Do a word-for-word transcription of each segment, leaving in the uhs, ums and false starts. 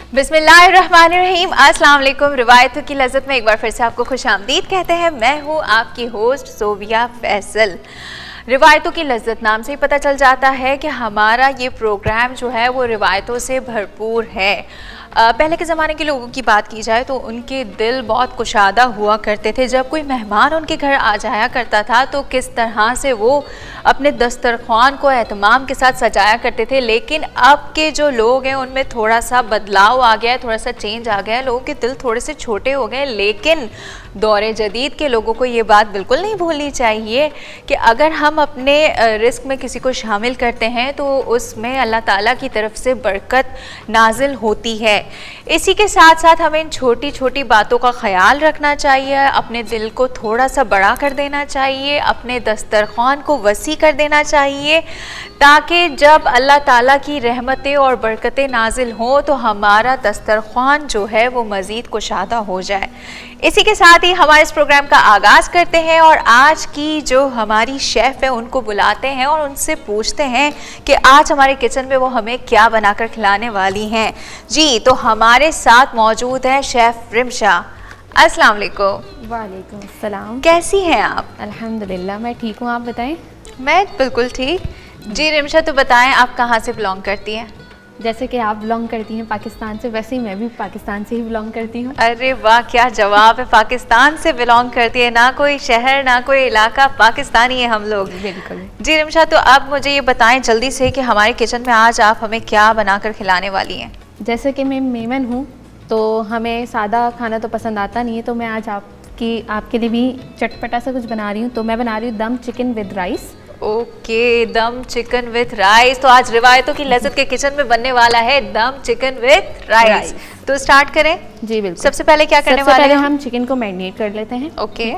बिस्मिल्लाहिर्रहमानिर्रहीम। अस्सलाम वालेकुम। रिवायतों की लज़्ज़त में एक बार फिर से आपको खुशामदीद कहते हैं। मैं हूँ आपकी होस्ट सोबिया फैसल। रिवायतों की लज़्ज़त नाम से ही पता चल जाता है कि हमारा ये प्रोग्राम जो है वो रिवायतों से भरपूर है। पहले के ज़माने के लोगों की बात की जाए तो उनके दिल बहुत कुशादा हुआ करते थे। जब कोई मेहमान उनके घर आ जाया करता था तो किस तरह से वो अपने दस्तरख्वान को एहतमाम के साथ सजाया करते थे। लेकिन अब के जो लोग हैं उनमें थोड़ा सा बदलाव आ गया है, थोड़ा सा चेंज आ गया है। लोगों के दिल थोड़े से छोटे हो गए। लेकिन दौरे जदीद के लोगों को ये बात बिल्कुल नहीं भूलनी चाहिए कि अगर हम अपने रिस्क में किसी को शामिल करते हैं तो उसमें अल्लाह ताला की तरफ से बरकत नाजिल होती है। इसी के साथ साथ हमें इन छोटी छोटी बातों का ख्याल रखना चाहिए। अपने दिल को थोड़ा सा बड़ा कर देना चाहिए, अपने दस्तरख्वान को वसी कर देना चाहिए, ताकि जब अल्लाह ताला की रहमतें और बरकतें नाजिल हों तो हमारा दस्तरख्वान जो है वो मज़ीद कुशादा हो जाए। इसी के साथ ही हमारे इस प्रोग्राम का आगाज़ करते हैं और आज की जो हमारी शेफ़ है उनको बुलाते हैं और उनसे पूछते हैं कि आज हमारे किचन में वो हमें क्या बनाकर खिलाने वाली हैं। जी, तो हमारे साथ मौजूद हैं शेफ़ रिमशा। अस्सलाम वालेकुम। वालेकुम अस्सलाम। कैसी हैं आप? अल्हम्दुलिल्लाह मैं ठीक हूँ, आप बताएं? मैं बिल्कुल ठीक। जी रिमशा, तो बताएं आप कहाँ से बिलोंग करती हैं? जैसे कि आप बिलोंग करती हैं पाकिस्तान से, वैसे ही मैं भी पाकिस्तान से ही बिलोंग करती हूँ। अरे वाह, क्या जवाब है। पाकिस्तान से बिलोंग करती है, ना कोई शहर ना कोई इलाका, पाकिस्तानी है हम लोग। बिल्कुल। जी रिमशा, तो अब मुझे ये बताएं जल्दी से कि हमारे किचन में आज आप हमें क्या बनाकर खिलाने वाली हैं? जैसे कि मैं मेमन हूँ तो हमें सादा खाना तो पसंद आता नहीं है, तो मैं आज आपकी आपके लिए भी चटपटा सा कुछ बना रही हूँ। तो मैं बना रही हूँ dum chicken with rice. Okay, dum chicken with rice. तो आज रिवायतों की लज़्ज़त के किचन में बनने वाला है दम चिकन विद राइस। तो स्टार्ट करें? जी बिल्कुल। सबसे पहले क्या करने वाले हैं? सबसे पहले हम चिकन को मैरिनेट कर लेते हैं। ओके,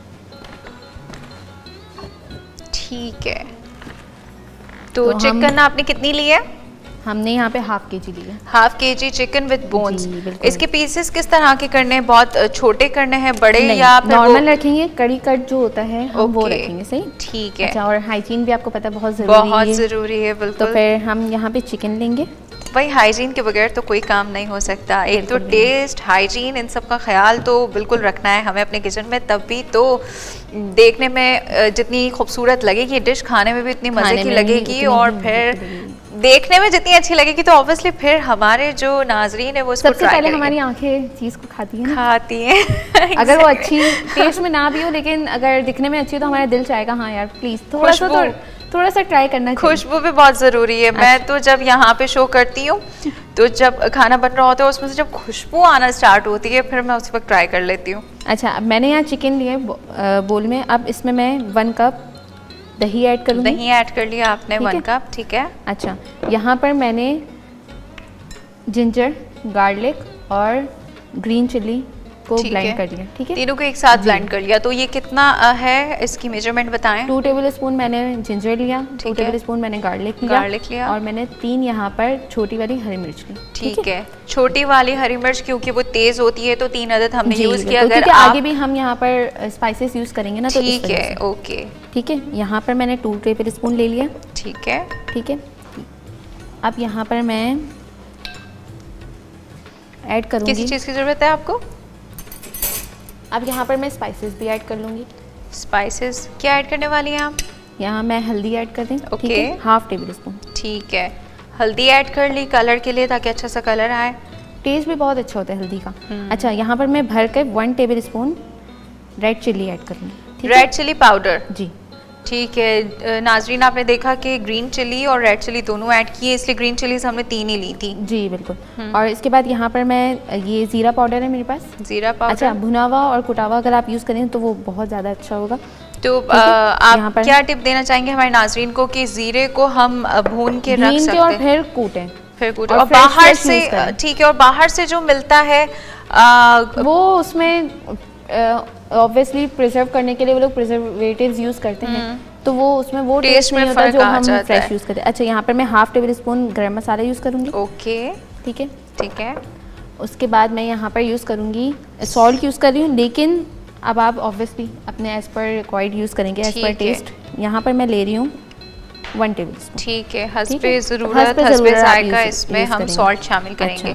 ठीक है। तो, तो चिकन आपने कितनी ली है? हमने यहाँ पे हाफ के जी लिया। Half K G chicken with bones. इसके पीसेस किस तरह के करने हैं? बहुत छोटे करने हैं, बड़े या नॉर्मल रखेंगे? कड़ी कट जो होता है हम वो रखेंगे। सही, ठीक है। अच्छा, और हाइजीन भी आपको पता है बहुत जरूरी है। बहुत जरूरी है, बिल्कुल। तो फिर हम यहाँ पे चिकन लेंगे। भाई हाइजीन के बगैर तो कोई काम नहीं हो सकता। एक तो टेस्ट, हाइजीन, इन सब का ख्याल तो बिल्कुल रखना है हमें अपने किचन में, तभी तो देखने में जितनी खूबसूरत लगेगी डिश, खाने में भी इतनी मज़े की लगेगी और फिर देखने में जितनी अच्छी लगेगी तो ऑब्वियसली फिर हमारे जो नाजरीन है वो उसको सबसे पहले हमारी आंखें चीज़ को खाती हैं खाती हैं exactly. अगर वो अच्छी टेस्ट में ना भी हो लेकिन अगर दिखने में अच्छी हो तो हमारा दिल चाहेगा हाँ यार प्लीज़ थोड़ा सा तो थोड़ा सा ट्राई करना चाहिए। खुशबू भी बहुत ज़रूरी है। अच्छा। मैं तो जब यहाँ पे शो करती हूँ तो जब खाना बन रहा होता है उसमें से जब खुशबू आना स्टार्ट होती है फिर मैं उसी वक्त ट्राई कर लेती हूँ। अच्छा, मैंने यहाँ चिकन लिए बोल में। अब इसमें मैं वन कप दही ऐड करूँगी। दही ऐड कर लिया आपने, वन कप, ठीक है। अच्छा, यहाँ पर मैंने जिंजर, गार्लिक और ग्रीन चिल्ली को ब्लेंड कर लिया। ठीक है, तीनों को एक साथ ब्लेंड कर लिया। तो ये कितना है, इसकी मेजरमेंट बताएं? टू टेबल स्पून मैंने जिंजर लिया, टू टेबल स्पून मैंने गार्लिक लिया, गार्लिक लिया और मैंने तीन यहाँ पर छोटी वाली हरी मिर्च ली। ठीक है, छोटी वाली हरी मिर्च क्योंकि वो तेज होती है तो तीन अदद हमने यूज किया। अगर आगे भी हम यहाँ पर स्पाइसेस यूज करेंगे ना तो ठीक है। ओके, ठीक है। यहाँ पर मैंने टू टेबल स्पून ले लिया। ठीक है, ठीक है। अब यहाँ पर मैं ऐड करूँगी। किसी चीज़ की ज़रूरत है आपको? अब यहाँ पर मैं स्पाइसेस भी ऐड कर लूँगी। स्पाइसेस क्या ऐड करने वाली हैं आप? यहाँ मैं हल्दी ऐड कर दें। Okay, half tablespoon. ठीक है, हल्दी ऐड कर ली कलर के लिए ताकि अच्छा सा कलर आए। टेस्ट भी बहुत अच्छा होता है हल्दी का। अच्छा, यहाँ पर मैं भर कर one tablespoon red chilli add करूँगी। Red chilli powder? जी, ठीक है। नाजरीन, आपने देखा कि ग्रीन चिली और रेड चिली दोनों ऐड किए, इसलिए ग्रीन चिलीज हमने तीन ही ली थी। जी बिल्कुल। और इसके बाद यहाँ पर मैं ये जीरा पाउडर है मेरे पास। जीरा पाउडर, अच्छा, भुना हुआ और कुटा हुआ अगर आप यूज़ करें तो वो बहुत ज़्यादा अच्छा होगा। तो आ, आप क्या टिप देना चाहेंगे हमारे नाजरीन को कि जीरे को हम भून के रख सकते हैं और फिर कूटें फिर कूटें और, और बाहर से, ठीक है, और बाहर से जो मिलता है आ, वो उसमें ऑब्वियसली प्रिजर्व करने के लिए वो लोग प्रिजर्वेटिव्स यूज़ करते हैं तो वो उसमें वो टेस्ट नहीं होता जो हम फ्रेश यूज़ करते हैं। अच्छा, यहाँ पर मैं हाफ टेबल स्पून गरम मसाला यूज़ करूँगी। ओके, ठीक है, ठीक है। उसके बाद मैं यहाँ पर यूज़ करूँगी सॉल्ट यूज़ कर रही हूँ, लेकिन अब आप ऑब्वियसली अपने एज पर रिक्वायर्ड यूज़ करेंगे, एज पर टेस्ट। यहाँ पर मैं ले रही हूँ वन टेबल स्पून। ठीक है, हस्बे ज़रूरत, हस्बे जायका इसमें हम सॉल्ट शामिल करेंगे।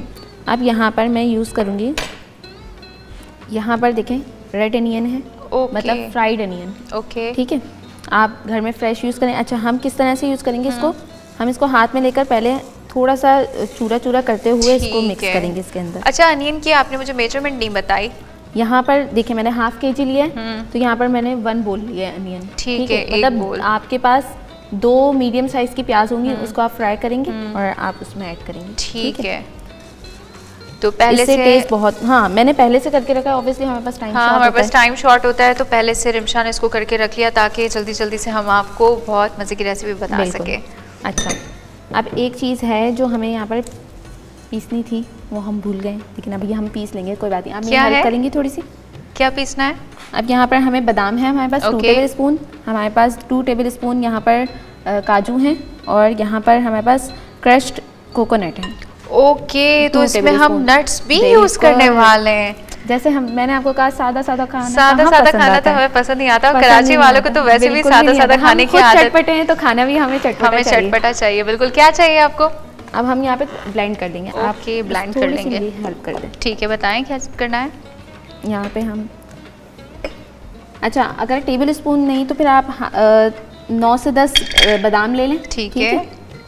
अब यहाँ पर मैं यूज़ करूँगी, यहाँ पर देखें रेड अनियन है, okay. मतलब फ्राइड अनियन। ओके ठीक है, आप घर में फ्रेश यूज़ करें। अच्छा, हम किस तरह से यूज़ करेंगे इसको, हम इसको हाथ में लेकर पहले थोड़ा सा चूरा चूरा करते हुए इसको मिक्स करेंगे इसके अंदर। अच्छा, अनियन की आपने मुझे मेजरमेंट नहीं बताई। यहाँ पर देखिए मैंने हाफ के जी लिया है, तो यहाँ पर मैंने वन बोल लिया है अनियन। ठीक है, मतलब आपके पास दो मीडियम साइज की प्याज होंगी, उसको आप फ्राई करेंगे और आप उसमें ऐड करेंगे। ठीक है, तो पहले से टेस्ट बहुत, हाँ मैंने पहले से करके रखा है, ऑब्वियसली हमारे पास टाइम हाँ हमारे पास टाइम शॉर्ट होता है, तो पहले से रिमशा ने इसको करके रख लिया ताकि जल्दी जल्दी से हम आपको बहुत मज़े की रेसिपी बता सके। अच्छा, अब एक चीज़ है जो हमें यहाँ पर पीसनी थी, वो हम भूल गए, लेकिन अभी हम पीस लेंगे, कोई बात नहीं। आप मेरी हेल्प करेंगी थोड़ी सी? क्या पीसना है? अब यहाँ पर हमें बादाम है हमारे पास टू टेबल स्पून, हमारे पास टू टेबल स्पून यहाँ पर काजू हैं, और यहाँ पर हमारे पास क्रश्ड कोकोनट है। ओके, तो इसमें हम नट्स भी यूज करने वाले हैं। जैसे हम मैंने आपको कहा सादा सादा खाना, सादा सादा खाना तो हमें पसंद नहीं आता, और कराची वालों को तो वैसे भी सादा सादा खाने की आदत। चटपटे हैं तो खाना भी हमें चटपटा हमें चटपटा चाहिए। बिल्कुल, क्या चाहिए आपको? अब हम यहाँ पे ब्लेंड कर देंगे। ओके, ब्लेंड कर लेंगे, हेल्प कर दें। ठीक है, बताएं क्या करना है। यहाँ पे हम, अच्छा अगर टेबल स्पून नहीं तो फिर आप नौ से दस बादाम ले लें। ठीक है,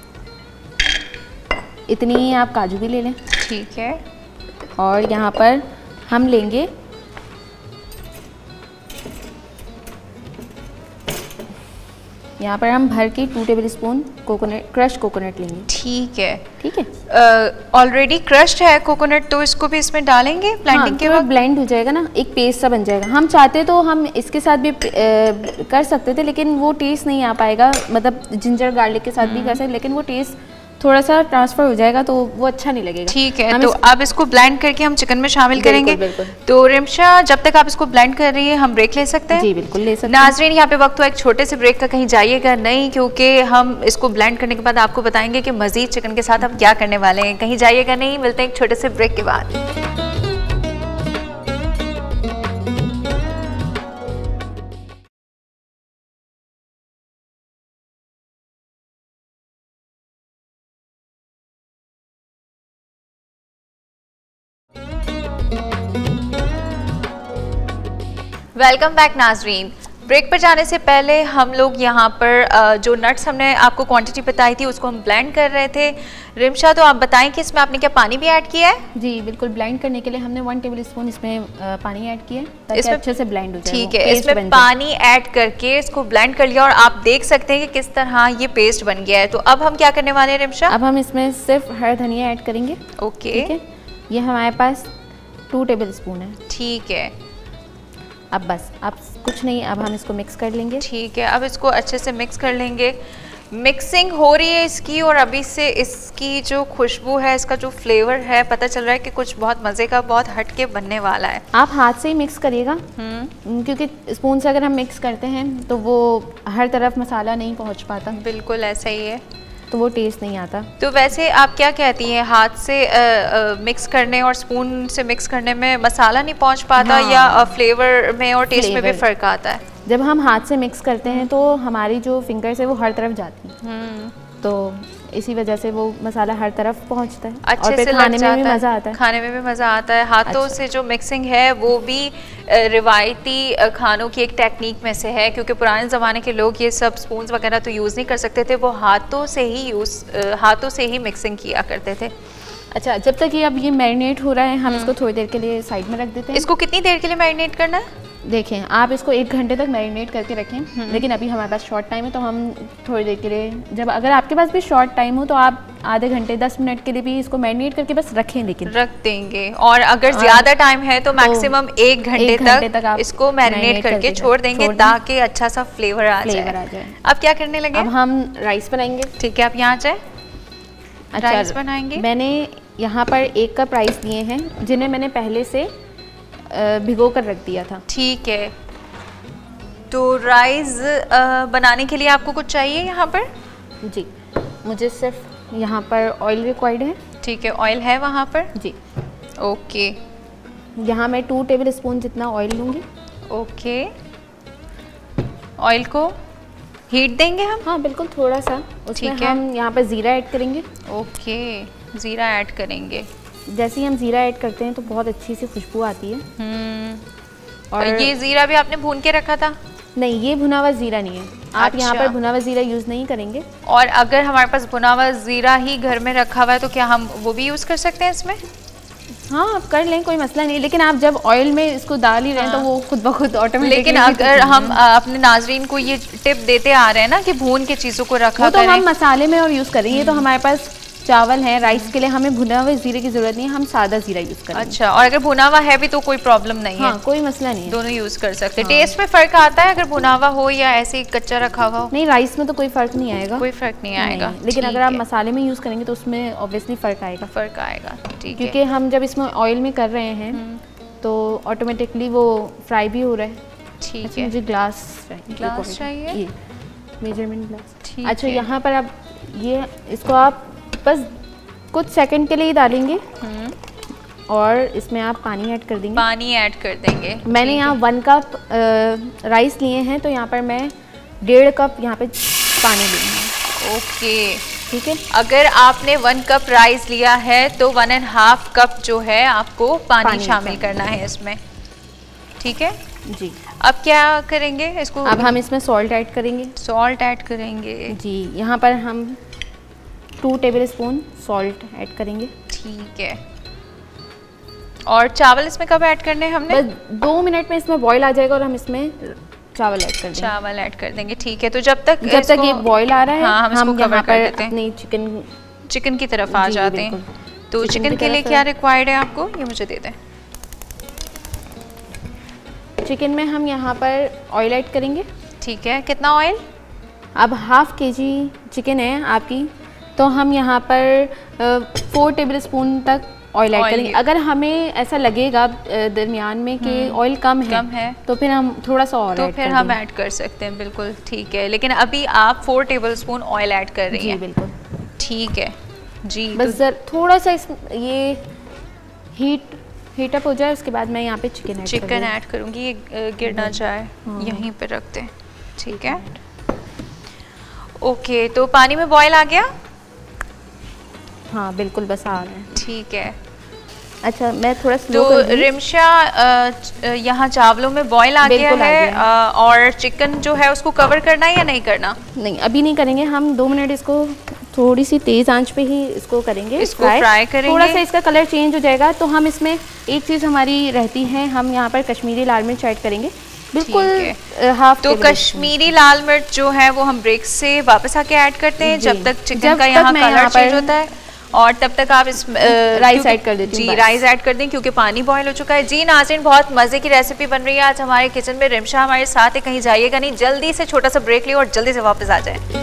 इतनी ही आप काजू भी ले लें। ठीक है, और यहाँ पर हम लेंगे यहाँ पर हम भर के two tablespoon coconut, crush coconut लेंगे। ठीक है, ठीक है, ऑलरेडी क्रश्ड है कोकोनट, तो इसको भी इसमें डालेंगे ब्लेंडिंग हाँ, के वक्त। ब्लेंड हो जाएगा ना, एक पेस्ट सा बन जाएगा। हम चाहते तो हम इसके साथ भी आ, कर सकते थे, लेकिन वो टेस्ट नहीं आ पाएगा, मतलब जिंजर गार्लिक के साथ भी कर सकते, लेकिन वो टेस्ट थोड़ा सा ट्रांसफर हो जाएगा तो वो अच्छा नहीं लगेगा। ठीक है, तो अब इसको ब्लेंड करके हम चिकन में शामिल करेंगे। बिल्कुल, बिल्कुल। तो रिमशा, जब तक आप इसको ब्लेंड कर रही है हम ब्रेक ले सकते हैं? जी बिल्कुल ले सकते हैं। नाजरीन, यहाँ पे वक्त हुआ एक छोटे से ब्रेक का, कहीं जाइएगा नहीं, क्योंकि हम इसको ब्लेंड करने के बाद आपको बताएंगे कि मजीद चिकन के साथ हम क्या करने वाले हैं। कहीं जाइएगा नहीं, मिलते हैं एक छोटे से ब्रेक के बाद। वेलकम बैक नाजरीन। ब्रेक पर जाने से पहले हम लोग यहाँ पर जो नट्स हमने आपको क्वांटिटी बताई थी उसको हम ब्लेंड कर रहे थे। रिमशा, तो आप बताएं कि इसमें आपने क्या पानी भी ऐड किया है? जी बिल्कुल, ब्लेंड करने के लिए हमने वन टेबल स्पून इसमें पानी ऐड किया है ताकि इसमें अच्छे से ब्लेंड हो जाए। ठीक है, इसमें पानी ऐड करके इसको ब्लेंड कर लिया और आप देख सकते हैं कि किस तरह ये पेस्ट बन गया है। तो अब हम क्या करने वाले हैं रिमशा? अब हम इसमें सिर्फ हरा धनिया ऐड करेंगे। ओके, ठीक है, ये हमारे पास टू टेबल स्पून है। ठीक है, अब बस, अब कुछ नहीं, अब हम इसको मिक्स कर लेंगे। ठीक है, अब इसको अच्छे से मिक्स कर लेंगे। मिक्सिंग हो रही है इसकी, और अभी से इसकी जो खुशबू है, इसका जो फ्लेवर है, पता चल रहा है कि कुछ बहुत मज़े का, बहुत हटके बनने वाला है। आप हाथ से ही मिक्स करिएगा, क्योंकि स्पून से अगर हम मिक्स करते हैं तो वो हर तरफ मसाला नहीं पहुंच पाता। बिल्कुल ऐसा ही है, तो वो टेस्ट नहीं आता। तो वैसे आप क्या कहती हैं, हाथ से आ, आ, मिक्स करने और स्पून से मिक्स करने में मसाला नहीं पहुंच पाता? हाँ। या फ्लेवर में और टेस्ट में भी फ़र्क आता है? जब हम हाथ से मिक्स करते हैं तो हमारी जो फिंगर्स है वो हर तरफ जाती है, तो इसी वजह से वो मसाला हर तरफ पहुंचता है, अच्छे और से खाने में भी मज़ा आता है। खाने में भी मज़ा आता है। हाथों अच्छा। से जो मिक्सिंग है वो भी रिवायती खानों की एक टेक्निक में से है, क्योंकि पुराने ज़माने के लोग ये सब स्पून्स वगैरह तो यूज़ नहीं कर सकते थे, वो हाथों से ही यूज़ हाथों से ही मिक्सिंग किया करते थे। अच्छा, जब तक ये अब ये मैरिनेट हो रहा है, हम इसको थोड़ी देर के लिए साइड में रख देते हैं। इसको कितनी देर के लिए मैरिनेट करना है? देखें, आप इसको एक घंटे तक मैरिनेट करके रखें, लेकिन अभी हमारे पास शॉर्ट टाइम है तो हम थोड़ी देर के लिए, जब अगर आपके पास भी शॉर्ट टाइम हो तो आप आधे घंटे दस मिनट के लिए भी इसको मैरिनेट करके बस रखें, लेकिन रख देंगे। और अगर ज़्यादा टाइम है तो मैक्सिमम एक घंटे तक, तक इसको मैरिनेट करके छोड़ देंगे ताकि अच्छा सा फ्लेवर आ जाए। अब क्या करने लगे? अब हम राइस बनाएंगे। ठीक है, आप यहाँ जाए, राइस बनाएंगे। मैंने यहाँ पर एक कप राइस लिए हैं, जिन्हें मैंने पहले से भिगो कर रख दिया था। ठीक है, तो राइस बनाने के लिए आपको कुछ चाहिए यहाँ पर? जी, मुझे सिर्फ यहाँ पर ऑयल रिक्वायर्ड है। ठीक है, ऑयल है वहाँ पर? जी। ओके, यहाँ मैं टू टेबल स्पून जितना ऑयल लूँगी। ओके, ऑयल को हीट देंगे हम? हाँ बिल्कुल, थोड़ा सा। उसमें हम यहाँ पर ज़ीरा ऐड करेंगे। ओके, ज़ीरा ऐड करेंगे। जैसे ही हम ज़ीरा ऐड करते हैं तो बहुत अच्छी सी खुशबू आती है। हम्म और ये ज़ीरा भी आपने भून के रखा था? नहीं, ये भुना हुआ ज़ीरा नहीं है। आप अच्छा। यहाँ पर भुना हुआ ज़ीरा यूज़ नहीं करेंगे। और अगर हमारे पास भुना हुआ ज़ीरा ही घर में रखा हुआ है तो क्या हम वो भी यूज़ कर सकते हैं इसमें? हाँ, आप कर लें, कोई मसला नहीं, लेकिन आप जब ऑयल में इसको डाल ही रहे हैं हाँ। तो वो खुद ब खुद ऑटोमेटिकली। लेकिन अगर हम अपने नाजरीन को ये टिप देते आ रहे हैं ना कि भून के चीज़ों को रखा वो तो करें। हम मसाले में और यूज़ करें। ये तो हमारे पास चावल है, राइस के लिए हमें भुना हुआ जीरे की जरूरत नहीं है, हम सादा जीरा यूज़ करेंगे। अच्छा, और अगर भुना हुआ है भी तो कोई प्रॉब्लम नहीं हाँ, है? कोई मसला नहीं है, दोनों यूज़ कर सकते हैं। हाँ। टेस्ट में फ़र्क आता है अगर भुना हुआ हो या ऐसे ही कच्चा रखा हुआ हो? नहीं, राइस में तो कोई फ़र्क नहीं आएगा, कोई फ़र्क नहीं आएगा। लेकिन अगर आप मसाले में यूज़ करेंगे तो उसमें ऑब्वियसली फ़र्क आएगा। फ़र्क आएगा, ठीक है। क्योंकि हम जब इसमें ऑयल में कर रहे हैं तो ऑटोमेटिकली वो फ्राई भी हो रहा है। ठीक है, मुझे ग्लास ग्लास चाहिए, मेजरमेंट ग्लास। अच्छा, यहाँ पर आप ये इसको आप बस कुछ सेकंड के लिए ही डालेंगे और इसमें आप पानी ऐड कर देंगे। पानी ऐड कर देंगे। मैंने यहाँ वन कप राइस लिए हैं तो यहाँ पर मैं डेढ़ कप यहाँ पे पानी लूँगी। ओके, ठीक है। अगर आपने वन कप राइस लिया है तो वन एंड हाफ कप जो है आपको पानी, पानी शामिल करना है इसमें, ठीक है जी। अब क्या करेंगे इसको? अब हम इसमें सॉल्ट ऐड करेंगे। सॉल्ट ऐड करेंगे जी। यहाँ पर हम two tablespoon salt add करेंगे। ठीक है। और चावल इसमें कब ऐड करने हैं हमने? बस दो मिनट में इसमें बॉईल आ जाएगा और हम इसमें चावल ऐड कर देंगे। चावल ऐड कर देंगे, ठीक है। तो जब तक जब तक ये बॉईल आ रहा है हाँ, हम, हम इसको कवर कर देते हैं। अपनी चिकन चिकन की तरफ आ जाते हैं। तो चिकन, चिकन के लिए क्या रिक्वायर्ड है आपको, ये मुझे दे दें। चिकन में हम यहाँ पर ऑयल ऐड करेंगे। ठीक है, कितना ऑयल? अब हाफ के जी चिकन है आपकी तो हम यहाँ पर फोर टेबल स्पून तक ऑयल ऐड करेंगे। अगर हमें ऐसा लगेगा दरमियान में कि ऑयल कम है, कम है तो फिर हम थोड़ा सा और तो फिर हम ऐड कर सकते हैं, बिल्कुल ठीक है। लेकिन अभी आप four tablespoon oil add कर रही हैं? बिल्कुल ठीक है जी। बस तो थोड़ा सा इस, ये हीट हीट अप हो जाए उसके बाद मैं यहाँ पे चिकन ऐड चिकन ऐड करूँगी, ये गिर ना जाए। हाँ। यहीं पे रखते हैं, ठीक है। ओके, तो पानी में बॉयल आ गया? हाँ बिल्कुल, बस आ रहा है। ठीक है। अच्छा, मैं थोड़ा स्लो तो रिमशा यहाँ चावलों में बॉयल आ गया है आ, और चिकन जो है उसको कवर करना है या नहीं करना? नहीं, अभी नहीं करेंगे, हम दो मिनट इसको थोड़ी सी तेज आंच पे ही इसको करेंगे, इसको फ्राई, फ्राई करेंगे। थोड़ा सा इसका कलर चेंज हो जाएगा तो हम इसमें एक चीज़ हमारी रहती है, हम यहाँ पर कश्मीरी लाल मिर्च ऐड करेंगे, बिल्कुल हाफ। तो कश्मीरी लाल मिर्च जो है वो हम ब्रेक से वापस आके ऐड करते हैं जब तक चिकन का यहाँ कलर चेंज होता है, और तब तक आप इस राइस ऐड कर देती जी, राइस ऐड कर दें क्योंकि पानी बॉयल हो चुका है। जी नाज़रीन, बहुत मज़े की रेसिपी बन रही है आज हमारे किचन में। रिमशा हमारे साथ है, कहीं जाइएगा नहीं, जल्दी से छोटा सा ब्रेक लियो और जल्दी से वापस आ जाए।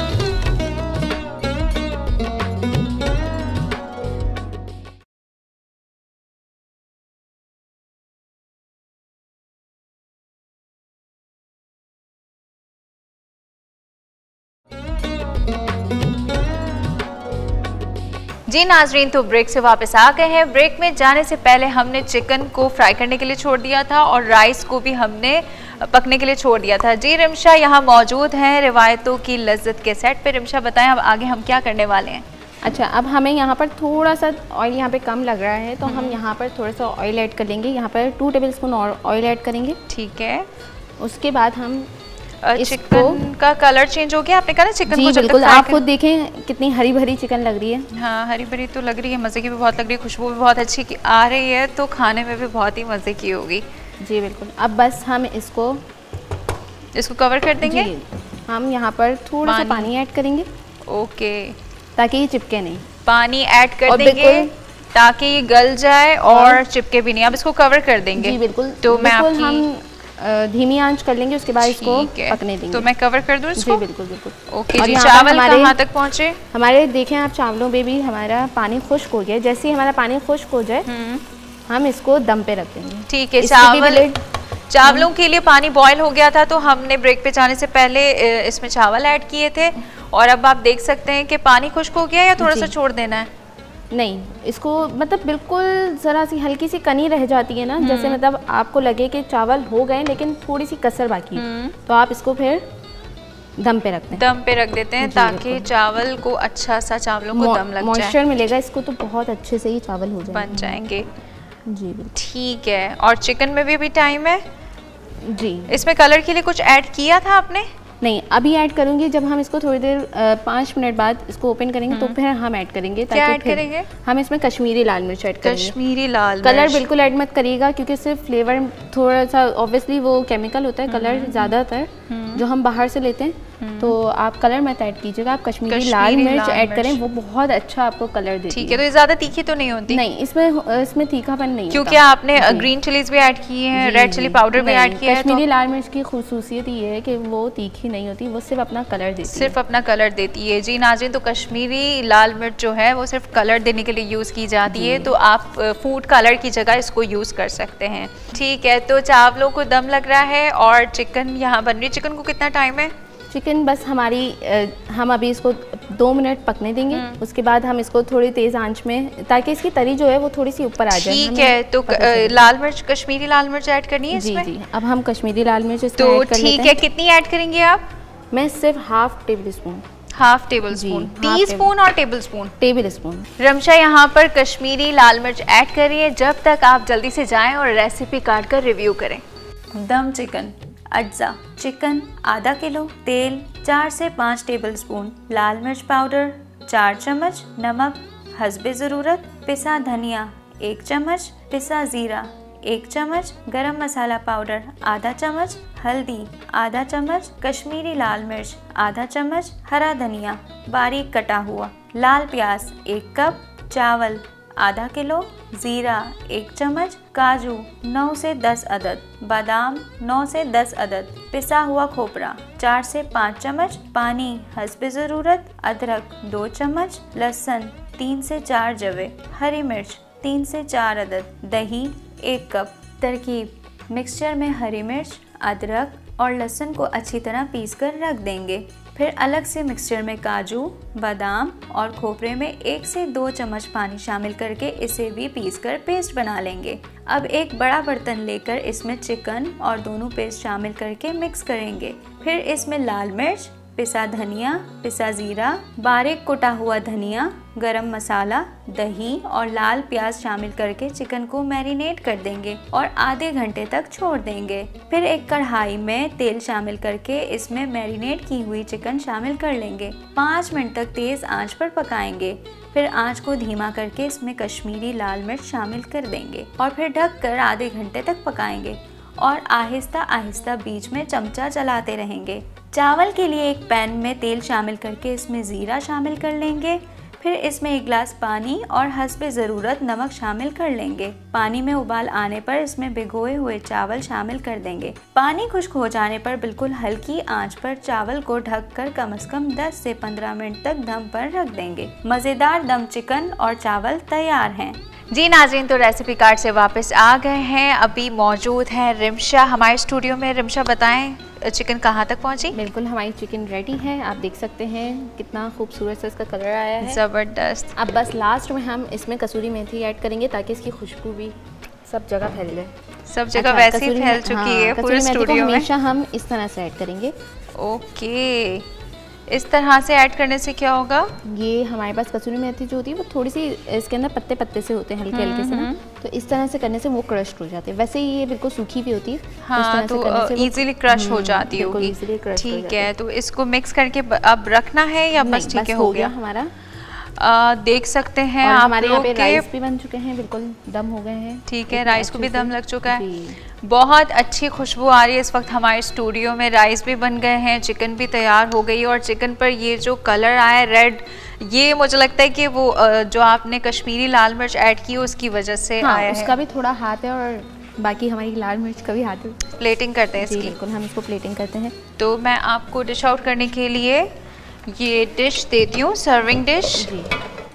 जी नाजरीन, तो ब्रेक से वापस आ गए हैं। ब्रेक में जाने से पहले हमने चिकन को फ्राई करने के लिए छोड़ दिया था और राइस को भी हमने पकने के लिए छोड़ दिया था। जी रिमशा यहाँ मौजूद हैं रिवायतों की लज्जत के सेट पे। रिमशा बताएं अब आगे हम क्या करने वाले हैं? अच्छा, अब हमें यहाँ पर थोड़ा सा ऑयल यहाँ पे कम लग रहा है तो हम यहाँ पर थोड़ा सा ऑयल ऐड कर लेंगे। यहाँ पर two tablespoon oil add करेंगे। ठीक है। उसके बाद हम चिकन का कलर चेंज हो गया, आपने कहा ना चिकन को, बिल्कुल। आप खुद देखें कितनी हरी भरी चिकन लग रही है। हाँ, हरी भरी तो लग रही है, मज़े की भी बहुत लग रही है, खुशबू भी बहुत अच्छी की आ रही है, तो खाने में भी बहुत ही मज़े की होगी। जी बिल्कुल। अब बस हम इसको इसको कवर कर देंगे। हम यहाँ पर थोड़ा सा पानी ऐड करेंगे। ओके, ताकि ये चिपके नहीं। पानी ऐड कर देंगे ताकि ये गल जाए और चिपके भी नहीं। अब इसको कवर कर देंगे। जी बिल्कुल। तो मैं आपकी हम धीमी आंच कर लेंगे, उसके बाद इसको पकने देंगे। तो मैं कवर कर दूं इसको? जी बिल्कुल बिल्कुल। ओके जी। चावल कहाँ तक पहुँचे हमारे? देखें आप, चावलों में भी हमारा पानी खुश्क हो गया। जैसे ही हमारा पानी खुश्क हो जाए हम इसको दम पे रख देंगे। ठीक है। चावल चावलों के लिए पानी बॉयल हो गया था तो हमने ब्रेक पे जाने से पहले इसमें चावल ऐड किए थे और अब आप देख सकते हैं कि पानी खुश्क हो गया या थोड़ा सा छोड़ देना है? नहीं, इसको मतलब बिल्कुल ज़रा सी हल्की सी कनी रह जाती है ना, जैसे मतलब आपको लगे कि चावल हो गए लेकिन थोड़ी सी कसर बाकी है, तो आप इसको फिर दम पे रखते हैं, दम पे रख देते हैं ताकि चावल को अच्छा सा चावलों को दम लग जाए, मॉइस्चर मिलेगा इसको तो बहुत अच्छे से ही चावल हो जाएंगे, बन जाएंगे। जी ठीक है। और चिकन में भी अभी टाइम है जी। इसमें कलर के लिए कुछ ऐड किया था आपने? नहीं, अभी ऐड करूंगी जब हम इसको थोड़ी देर पाँच मिनट बाद इसको ओपन करेंगे तो फिर हम ऐड करेंगे। क्या ऐड करेंगे? हम इसमें कश्मीरी लाल मिर्च ऐड करेंगे। कश्मीरी लाल मिर्च। कलर बिल्कुल ऐड मत करिएगा क्योंकि सिर्फ फ्लेवर थोड़ा सा, ऑब्वियसली वो केमिकल होता है, कलर ज़्यादातर जो हम बाहर से लेते हैं, तो आप कलर मत ऐड कीजिएगा, आप कश्मीरी, कश्मीरी लाल मिर्च ऐड करें, वो बहुत अच्छा आपको कलर देती है। ठीक है। तो ये ज़्यादा तीखी तो नहीं होती? नहीं, इसमें इसमें तीखापन नहीं, क्योंकि आपने ग्रीन चिलीज भी ऐड की है, रेड चिली पाउडर भी ऐड किया है। कश्मीरी लाल मिर्च की खूबसूरती ये है कि वो तीखी नहीं होती, वो सिर्फ अपना कलर देती है, सिर्फ अपना कलर देती है। जी नाज़रीन, तो कश्मीरी लाल मिर्च जो है वो सिर्फ कलर देने के लिए यूज़ की जाती है, तो आप फूड कलर की जगह इसको यूज़ कर सकते हैं। ठीक है। तो चावलों को दम लग रहा है और चिकन यहाँ बन रही है। चिकन को कितना टाइम है? चिकन बस हमारी हम अभी इसको दो मिनट पकने देंगे, उसके बाद हम इसको थोड़ी तेज़ आंच में, ताकि इसकी तरी जो है वो थोड़ी सी ऊपर आ जाए। ठीक है। तो लाल मिर्च, कश्मीरी लाल मिर्च ऐड करनी है इसमें? जी जी। अब हम कश्मीरी लाल मिर्च इसमें तो ऐड कर लेते हैं। ठीक है। कितनी ऐड करेंगे आप? मैं सिर्फ half tablespoon. Half tablespoon? Teaspoon और tablespoon? Tablespoon. Ramsha यहाँ पर कश्मीरी लाल मिर्च ऐड कर रही है। जब तक आप जल्दी से जाएं और रेसिपी काट कर रिव्यू करें। दम चिकन अज्जा चिकन आधा किलो, तेल चार से पाँच टेबलस्पून, लाल मिर्च पाउडर चार चम्मच, नमक हस्बे ज़रूरत, पिसा धनिया एक चम्मच, पिसा ज़ीरा एक चम्मच, गरम मसाला पाउडर आधा चम्मच, हल्दी आधा चम्मच, कश्मीरी लाल मिर्च आधा चम्मच, हरा धनिया बारीक कटा हुआ, लाल प्याज एक कप, चावल आधा किलो, ज़ीरा एक चम्मच, काजू नौ से दस अदद, बादाम नौ से दस अदद, पिसा हुआ खोपरा चार से पाँच चम्मच, पानी हस्बे ज़रूरत, अदरक दो चम्मच, लहसुन तीन से चार जवे, हरी मिर्च तीन से चार अदद, दही एक कप। तरकीब: मिक्सचर में हरी मिर्च, अदरक और लहसुन को अच्छी तरह पीस कर रख देंगे। फिर अलग से मिक्सचर में काजू, बादाम और खोपरे में एक से दो चम्मच पानी शामिल करके इसे भी पीस कर पेस्ट बना लेंगे। अब एक बड़ा बर्तन लेकर इसमें चिकन और दोनों पेस्ट शामिल करके मिक्स करेंगे। फिर इसमें लाल मिर्च, पिसा धनिया, पिसा ज़ीरा, बारीक कुटा हुआ धनिया, गरम मसाला, दही और लाल प्याज शामिल करके चिकन को मैरिनेट कर देंगे और आधे घंटे तक छोड़ देंगे। फिर एक कढ़ाई में तेल शामिल करके इसमें मैरिनेट की हुई चिकन शामिल कर लेंगे। पाँच मिनट तक तेज़ आंच पर पकाएंगे। फिर आंच को धीमा करके इसमें कश्मीरी लाल मिर्च शामिल कर देंगे और फिर ढक कर आधे घंटे तक पकाएंगे और आहिस्ता आहिस्ता बीच में चमचा चलाते रहेंगे। चावल के लिए एक पैन में तेल शामिल करके इसमें ज़ीरा शामिल कर लेंगे। फिर इसमें एक गिलास पानी और हस्बे ज़रूरत नमक शामिल कर लेंगे। पानी में उबाल आने पर इसमें भिगोए हुए चावल शामिल कर देंगे। पानी खुश्क हो जाने पर बिल्कुल हल्की आंच पर चावल को ढककर कम से कम दस से पंद्रह मिनट तक दम पर रख देंगे। मज़ेदार दम चिकन और चावल तैयार हैं। जी नाज़रीन, तो रेसिपी कार्ड से वापस आ गए हैं। अभी मौजूद हैं रिमशा हमारे स्टूडियो में। रिमशा बताएं चिकन कहाँ तक पहुँची? बिल्कुल, हमारी चिकन रेडी है। आप देख सकते हैं कितना खूबसूरत सा इसका कलर आया है, ज़बरदस्त। अब बस लास्ट में हम इसमें कसूरी मेथी ऐड करेंगे ताकि इसकी खुशबू भी सब जगह फैल जाए। सब जगह अच्छा, वैसे ही फैल चुकी हाँ, है पूरे स्टूडियो में। हमेशा हम इस तरह से ऐड करेंगे। ओके, इस तरह से ऐड करने से क्या होगा? ये हमारे पास कसूरी मेथी जो होती है वो थोड़ी सी इसके अंदर पत्ते पत्ते से होते हैं, हल्के हल्के से ना, तो इस तरह से करने से वो क्रश हो जाते हैं। वैसे ही ये बिल्कुल सूखी भी होती है, हाँ, तो इजीली क्रश हो जाती होगी। ठीक है, तो इसको मिक्स करके अब रखना है या बस ठीक है, हो गया हमारा? आ, देख सकते हैं आप हमारे यहाँ पे राइस भी बन चुके हैं, बिल्कुल दम हो गए हैं। ठीक है, राइस को भी दम लग चुका है। बहुत अच्छी खुशबू आ रही है इस वक्त हमारे स्टूडियो में। राइस भी बन गए हैं, चिकन भी तैयार हो गई और चिकन पर ये जो कलर आया रेड, ये मुझे लगता है कि वो जो आपने कश्मीरी लाल मिर्च ऐड की उसकी वजह से हाँ, आया उसका है। भी थोड़ा हाथ है और बाकी हमारी लाल मिर्च का भी हाथ है। प्लेटिंग करते हैं इसकी। बिल्कुल, हम इसको प्लेटिंग करते हैं। तो मैं आपको डिश आउट करने के लिए ये डिश देती हूँ, सर्विंग डिश। जी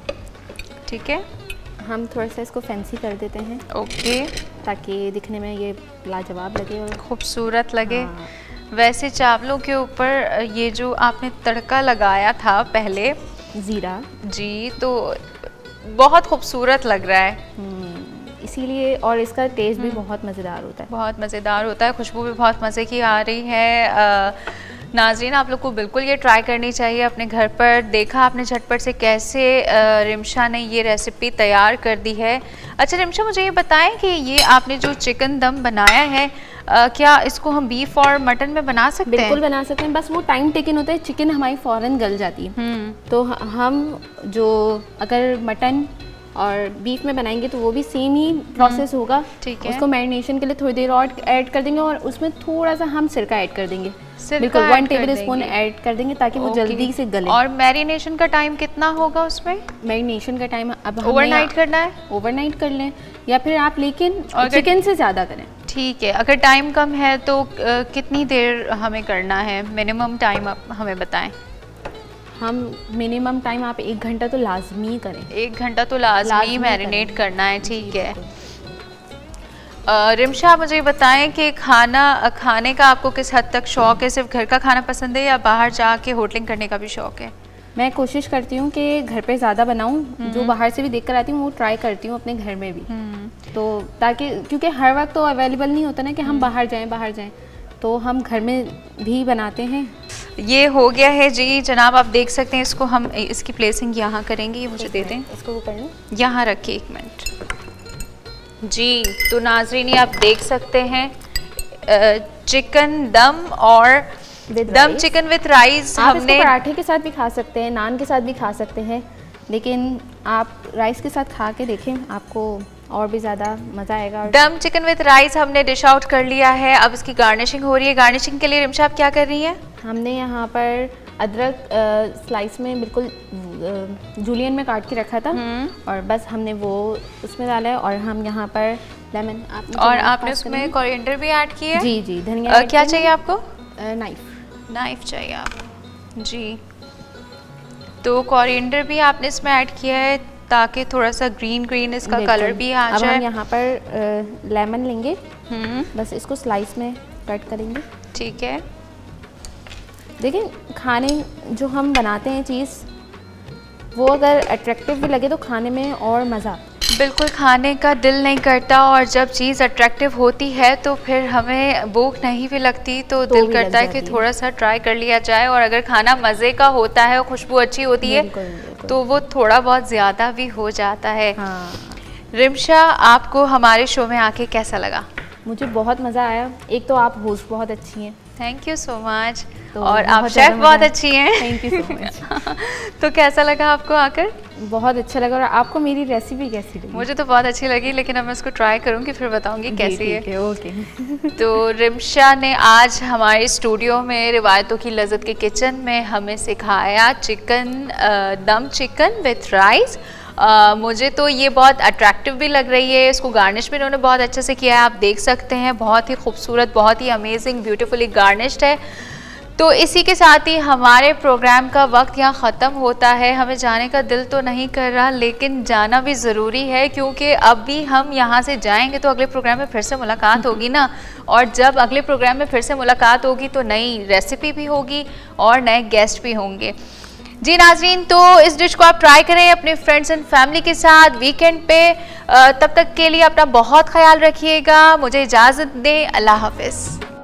ठीक है, हम थोड़ा सा इसको फैंसी कर देते हैं। ओके, ताकि दिखने में ये लाजवाब लगे और खूबसूरत लगे। हाँ। वैसे चावलों के ऊपर ये जो आपने तड़का लगाया था पहले, ज़ीरा जी, तो बहुत खूबसूरत लग रहा है इसीलिए, और इसका टेस्ट भी बहुत मज़ेदार होता है। बहुत मज़ेदार होता है, खुशबू भी बहुत मज़े की आ रही है। आ, नाज़रीन, आप लोग को बिल्कुल ये ट्राई करनी चाहिए अपने घर पर। देखा आपने झटपट से कैसे रिमशा ने ये रेसिपी तैयार कर दी है। अच्छा रिमशा, मुझे ये बताएं कि ये आपने जो चिकन दम बनाया है, आ, क्या इसको हम बीफ और मटन में बना सकते हैं? बिल्कुल बना सकते हैं, बस वो टाइम टेकन होता है। चिकन हमारी फ़ौरन गल जाती है, तो हम जो अगर मटन और बीफ में बनाएंगे तो वो भी सेम ही प्रोसेस होगा। ठीक है। उसको मैरिनेशन के लिए थोड़ी देर और ऐड कर देंगे और उसमें थोड़ा सा हम सिरका ऐड कर देंगे, बिल्कुल वन टेबल स्पून ऐड कर देंगे ताकि वो जल्दी से गले। और मैरिनेशन का टाइम कितना होगा उसमें? मैरिनेशन का टाइम अब ओवरनाइट करना है? ओवरनाइट कर लें या फिर आप लेकिन चिकन से ज़्यादा करें। ठीक है। अगर टाइम कम है तो कितनी देर हमें करना है? मिनिमम टाइम आप हमें बताएं। हम मिनिमम टाइम आप एक घंटा तो लाजमी करें। एक घंटा तो लाजमी मैरिनेट करना है। ठीक है। रिमशा, मुझे बताएं कि खाना खाने का आपको किस हद तक शौक़ है? सिर्फ घर का खाना पसंद है या बाहर जाके होटलिंग करने का भी शौक़ है? मैं कोशिश करती हूँ कि घर पे ज़्यादा बनाऊँ, जो बाहर से भी देख कर आती हूँ वो ट्राई करती हूँ अपने घर में भी, तो ताकि क्योंकि हर वक्त तो अवेलेबल नहीं होता ना कि हम बाहर जाएं बाहर जाएं तो हम घर में भी बनाते हैं। ये हो गया है जी जनाब, आप देख सकते हैं। इसको हम इसकी प्लेसिंग यहाँ करेंगे। ये मुझे दे दें, इसको वो कर लें, यहाँ रखिए एक मिनट जी। तो नाज़रीन, आप देख सकते हैं चिकन दम और दम चिकन विद राइस। हमने पराठे के साथ भी खा सकते हैं, नान के साथ भी खा सकते हैं, लेकिन आप राइस के साथ खा के देखें, आपको और भी ज़्यादा मज़ा आएगा। दम चिकन विद राइस हमने डिश आउट कर लिया है। अब इसकी गार्निशिंग हो रही है। गार्निशिंग के लिए रिमशा आप क्या कर रही हैं? हमने यहाँ पर अदरक स्लाइस में बिल्कुल जूलियन में काट के रखा था और बस हमने वो उसमें डाला है और हम यहाँ पर लेमन आप और आपने उसमें कोरिएंडर भी ऐड किया है? जी जी, धनिया। क्या चाहिए आपको? नाइफ नाइफ चाहिए आपको जी। तो कोरिएंडर भी आपने इसमें ऐड किया है ताकि थोड़ा सा ग्रीन ग्रीन इसका कलर भी आ जाए। अब हम यहाँ पर लेमन लेंगे, बस इसको स्लाइस में कट करेंगे। ठीक है। देखिए, खाने जो हम बनाते हैं चीज़ वो अगर अट्रैक्टिव भी लगे तो खाने में और मज़ा। बिल्कुल, खाने का दिल नहीं करता और जब चीज़ अट्रैक्टिव होती है तो फिर हमें भूख नहीं भी लगती तो, तो दिल करता है कि थोड़ा सा ट्राई कर लिया जाए। और अगर खाना मज़े का होता है और खुशबू अच्छी होती है तो वो थोड़ा बहुत ज़्यादा भी हो जाता है। हाँ। रिमशा, आपको हमारे शो में आके कैसा लगा? मुझे बहुत मज़ा आया। एक तो आप होस्ट बहुत अच्छी हैं, थैंक यू सो मच, और आप शेफ बहुत अच्छी हैं, थैंक यू सो मच। तो कैसा लगा आपको आकर? बहुत अच्छा लगा। और आपको मेरी रेसिपी कैसी लगी? मुझे तो बहुत अच्छी लगी, लेकिन अब मैं इसको ट्राई करूँगी फिर बताऊँगी कैसी है। ओके। तो रिमशा ने आज हमारे स्टूडियो में रिवायतों की लज़्ज़त के किचन में हमें सिखाया चिकन दम चिकन विथ राइस। Uh, मुझे तो ये बहुत अट्रैक्टिव भी लग रही है। इसको गार्निश भी इन्होंने बहुत अच्छे से किया है, आप देख सकते हैं। बहुत ही खूबसूरत, बहुत ही अमेजिंग, ब्यूटीफुली गार्निश्ड है। तो इसी के साथ ही हमारे प्रोग्राम का वक्त यहाँ ख़त्म होता है। हमें जाने का दिल तो नहीं कर रहा, लेकिन जाना भी ज़रूरी है क्योंकि अब भी हम यहाँ से जाएंगे तो अगले प्रोग्राम में फिर से मुलाकात होगी ना। और जब अगले प्रोग्राम में फिर से मुलाकात होगी तो नई रेसिपी भी होगी और नए गेस्ट भी होंगे। जी नाजरीन, तो इस डिश को आप ट्राई करें अपने फ्रेंड्स एंड फैमिली के साथ वीकेंड पे। तब तक के लिए अपना बहुत ख्याल रखिएगा। मुझे इजाज़त दें। अल्लाह हाफ़िज़।